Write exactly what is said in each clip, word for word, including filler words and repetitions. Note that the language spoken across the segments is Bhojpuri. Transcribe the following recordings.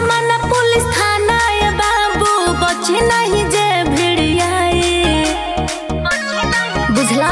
जमाना पुलिस थाना ये बाबू बचे नहीं जे भिड़ियाए बुझला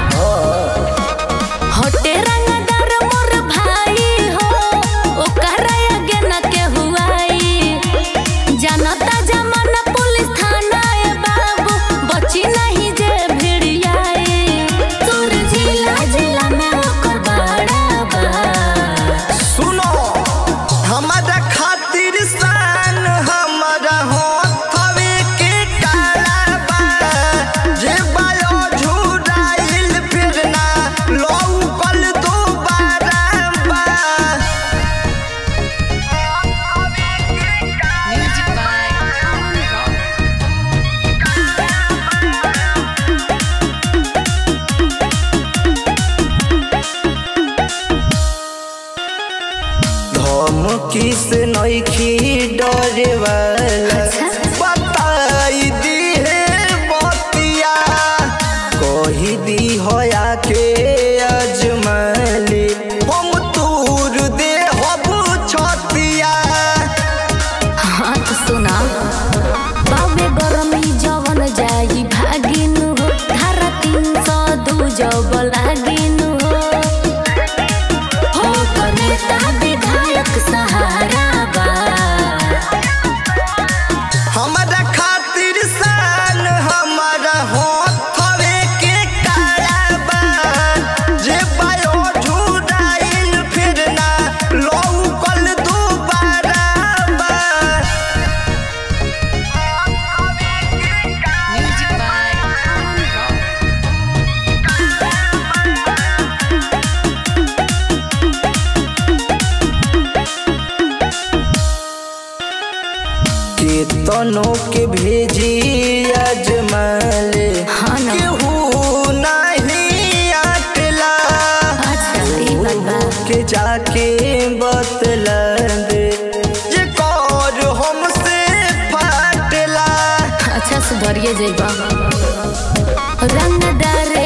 हटे रंगदार मोर भाई हो ओकर आगे न के हुआई जनता जमाना पुलिस थाना ये बाबू बची नहीं जे भिड़ियाए तोर जिला जिला में ओकर बड़ा बा सुनो हमारा खातिर सान हमारा होठवे के काला बा जे बायो झुराइल फिर ना लौकल दोबारा बा Music by Aman Rock. धमकी से नइखी डरे वाला बताई दी है बतिया कही दी होया के अजमली हम तूर दे हब छतिया हाँ तो सुना बाबे गरमी जवन जाई भागिनु हो धारा तीन सौ दू जब लागिनु हो हो कनेता विधायक सहारा बा हमारा खातिर सान हमारा होठवे के काला बा जे बायो झुराइल फिर ना लौकल दोबारा बा Music by Aman Rock. केतनों के भेजी अजमले हाँ ना। केहू नहीं आटला अच्छा ई बात बा के जाके बतला दे जे कर हमसे फाटला अच्छा सुधरिए जइबा रंगदार